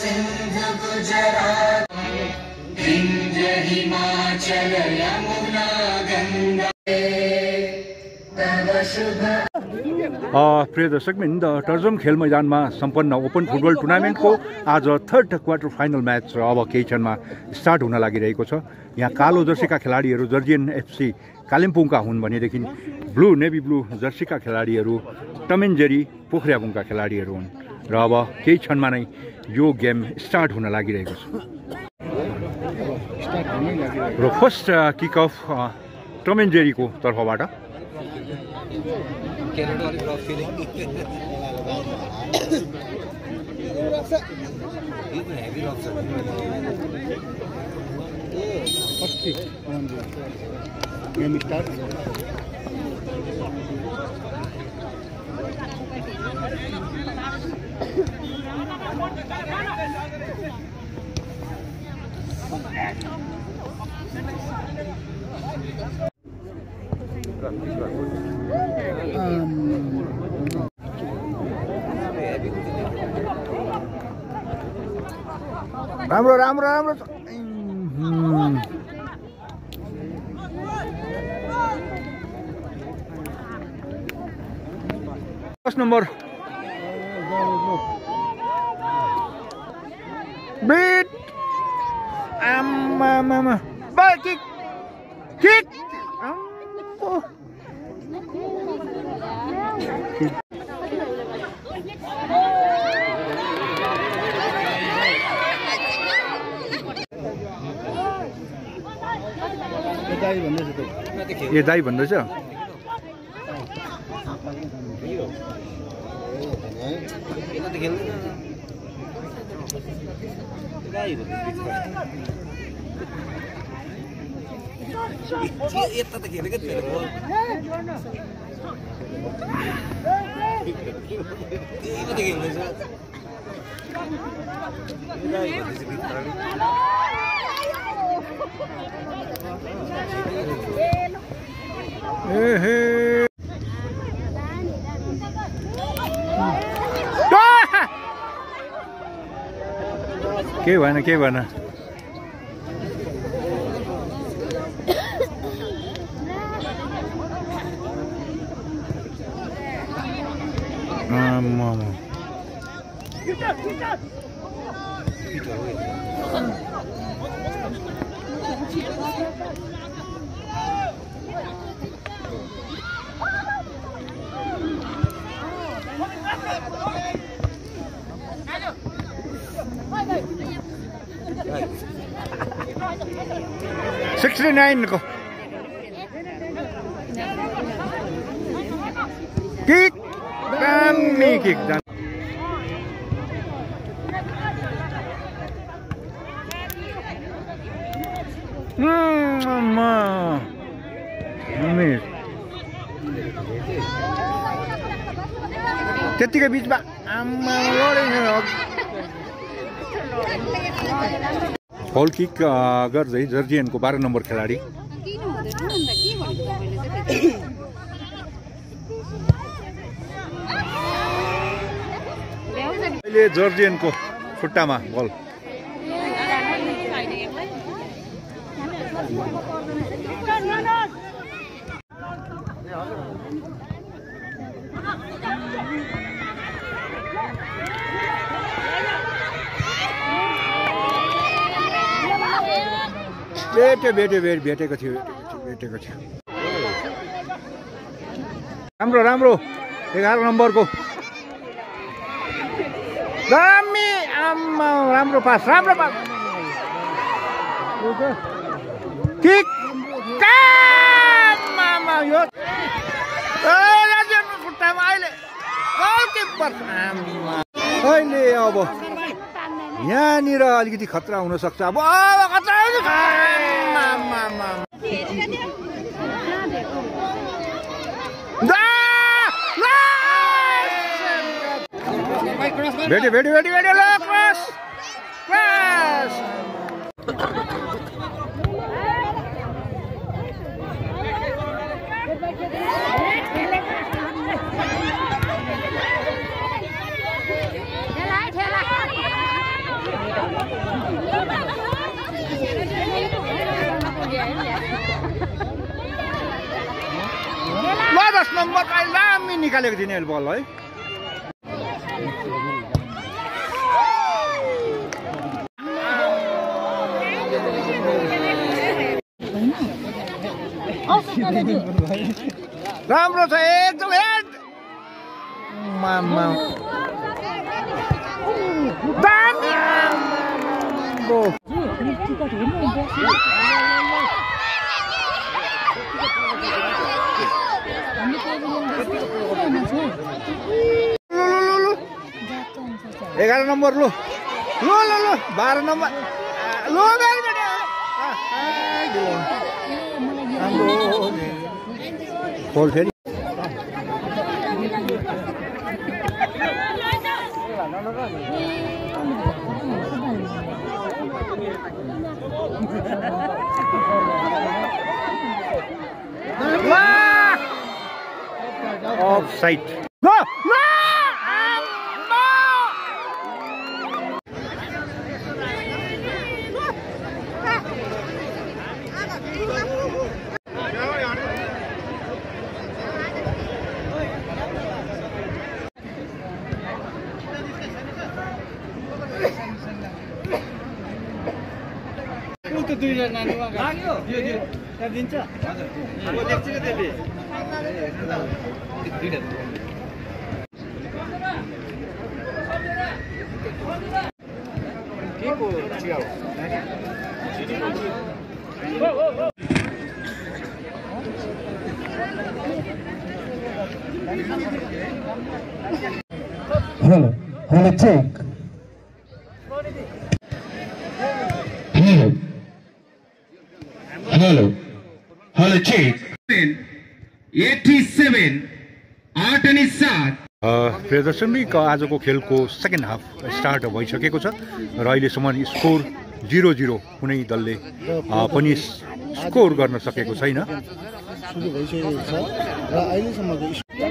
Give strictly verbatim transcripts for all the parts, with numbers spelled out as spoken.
सिंधु गुजरात विंध्य हिमाचल यमुना गंगा तव शुभ। प्रिय दर्शकवृन्द, टर्जम खेल मैदानमा सम्पन्न ओपन फुटबल टुर्नामेन्टको आज थर्ड क्वार्टर फाइनल म्याच अब केही क्षणमा स्टार्ट हुन लागिरहेको छ। यहाँ कालो जर्सीका खेलाडीहरू जर्जियन एफसी कालिम्पोङका हुन् भनेदेखि ब्लू नेभी ब्लू जर्सीका खेलाडीहरू टम एन्ड जेरी पोखरियाबुङका खेलाडीहरू हुन् र अब केही क्षणमा नै यो गेम स्टार्ट हुन लागिरहेको छ र first kick off Tom and जेरीको तर्फबाट Canada वाली ड्रॉप फीलिंग ये तो heavy drop sir okay game start. राम्रो राम्रो राम्रो फर्स्ट नम्बर बिट आमा मामा बल किक किक ए दाई भन्दैछ। यता त खेलेको थिएन यता त खेल्दैछ के भएन के भएन सिक्सटी नाइन को किक दामी किक त्यतिकै बिचमा आम्मा फल किक गर्दै जर्जियनको बाह्र नम्बर खेलाडी अहिले जर्जियनको खुट्टामा बल भेटे भेटे भेट भेटेको थियो भेटेको थियो राम्रो राम्रो एघार नम्बरको दामी आम्मा राम्रो पास राम्रो पास किक आम्मा यो खुट्टामा अहिले गोलकिपर अहिले अब यहाँनिर अलिकति खतरा हुन सक्छ अब खतरा भेट्यो भेट्यो भेट्यो भेट्यो ल क्रस क्रस नम्बर लामी निकालेको थिएँ नि बल है। राम्रो छ एकदम हेड मामा एघार नम्बर लु लु लु लु बाह्र नम्बर लु खोल फेरि off side go Hello, hello, check. Hello, hello, hello, check. eighty-seven, आठ अनि सात। प्रिय दर्शक आजको खेलको सेकेन्ड हाफ स्टार्ट भइसकेको छ र अहिलेसम्म स्कोर जिरो जिरो कुनै दलले पनि स्कोर गर्न सकेको छैन। सुरु भइसकेको छ र अहिलेसम्मको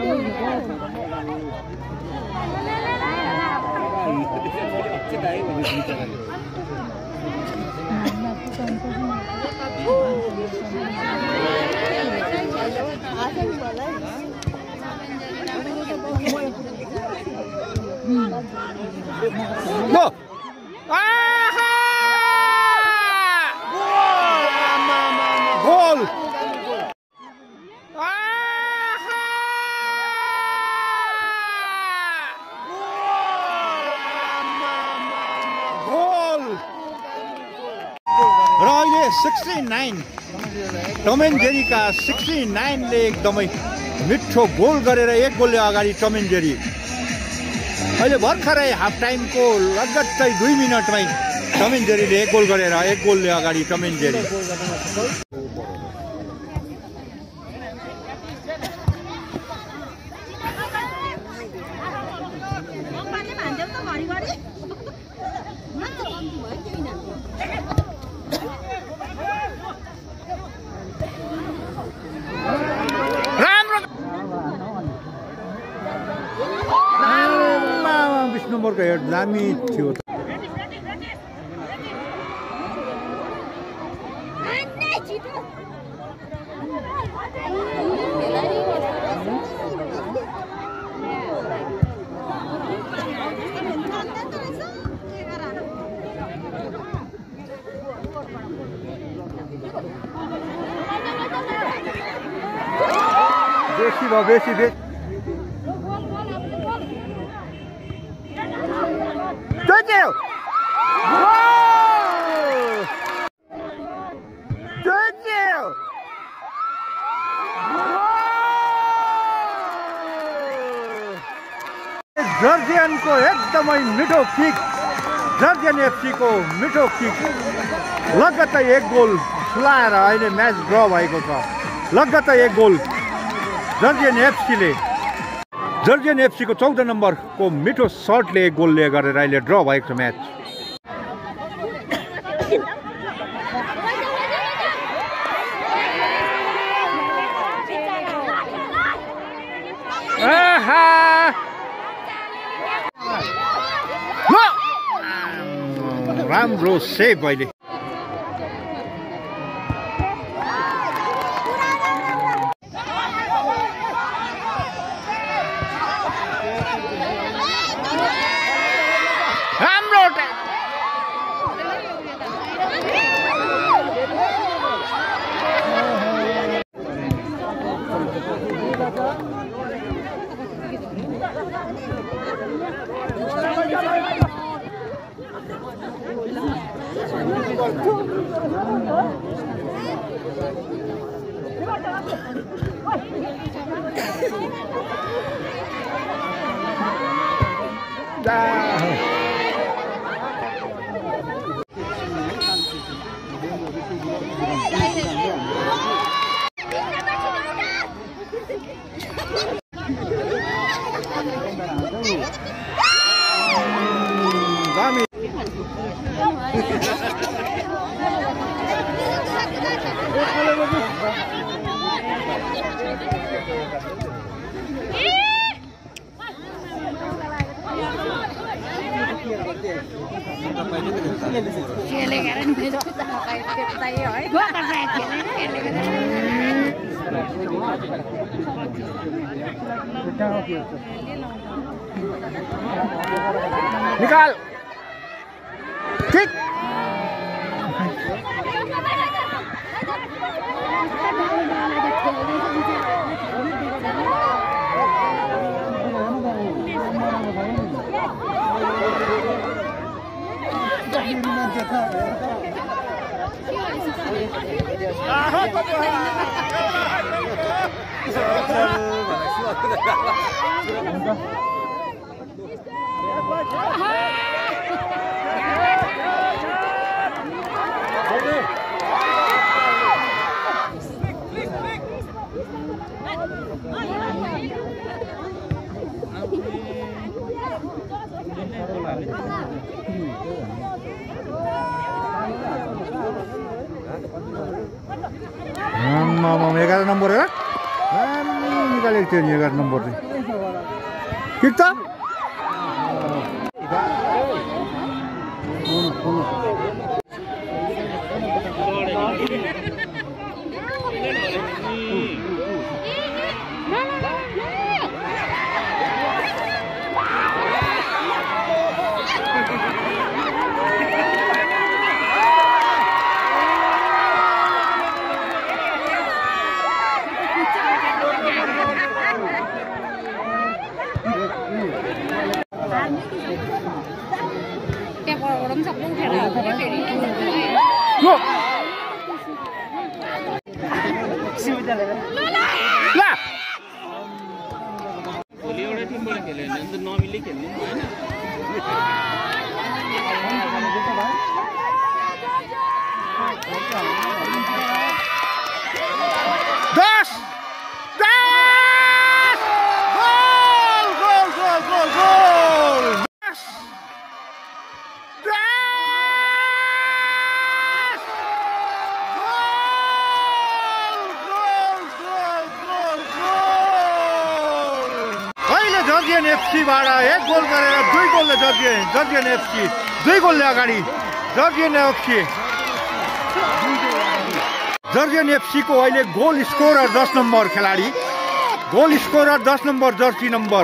Go! Goal! Goal! र अहिले सिक्सटी नाइन टम एन्ड जेरीका सिक्सटी नाइनले एकदमै मिठो गोल गरेर एक गोलले अगाडि टम एन्ड जेरी अहिले भर्खरै हाफ टाइमको लगत्तै दुई मिनटमै टम एन्ड जेरीले एक गोल गरेर एक गोलले अगाडि टम एन्ड जेरी नम्बरको हेड दामी थियो। बेसी भयो बेसी बेसी जर्जियनको एकदमै मिठो किक जर्जियन एफसीको मिठो किक लगत्तै एक गोल खुलाएर अहिले म्याच ड्र भएको छ। लगत्तै एक गोल जर्जियन एफसीले जर्जियन एफसीको चौध नम्बरको मिठो सर्टले एक गोलले गरेर अहिले ड्र भएको छ म्याच। राम्रो सेभ अहिले Kele gara ni bedo kai tai hoy gua kan saya kele kele निकाल किक एघार नम्बर हो निकालेको थियो नि एघार नम्बर चाहिँ ठिक छ जर्जियन एफसीबाट एक गोल गरेर दुई गोलले जर्जियन जर्जियन एफसी दुई गोलले अगाडि जर्जियन एफसी जर्जियन एफसीको अहिले गोल स्कोरर दस नम्बर खेलाडी गोल स्कोरर दस नम्बर जर्सी नम्बर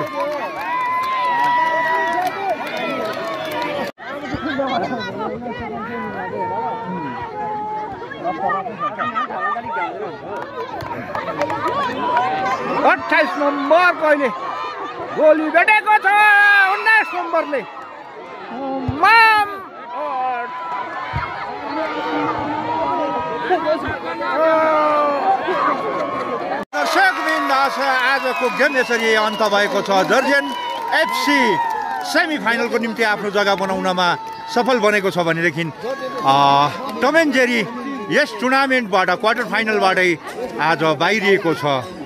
अट्ठाइस नम्बर कहिले गोली भेटेको छ उन्नाइस नम्बरले दर्शकवृन्द आजको गेम यसरी अन्त भएको छ जर्जियन एफसी सेमी फाइनलको निम्ति आफ्नो जग्गा बनाउनमा सफल बनेको छ भनेदेखि टम एन्ड जेरी यस टुर्नामेन्टबाट क्वार्टर फाइनलबाटै आज बाहिरिएको छ।